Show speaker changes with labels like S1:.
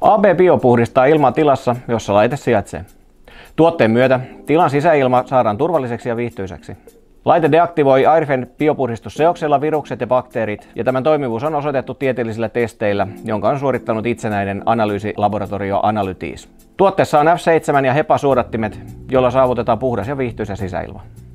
S1: AB Bio puhdistaa ilmaa tilassa, jossa laite sijaitsee. Tuotteen myötä tilan sisäilma saadaan turvalliseksi ja viihtyiseksi. Laite deaktivoi Airfen biopuhdistusseoksella virukset ja bakteerit, ja tämän toimivuus on osoitettu tieteellisillä testeillä, jonka on suorittanut itsenäinen analyysilaboratorio Analytis. Tuotteessa on F7 ja HEPA-suodattimet, joilla saavutetaan puhdas ja viihtyisä sisäilma.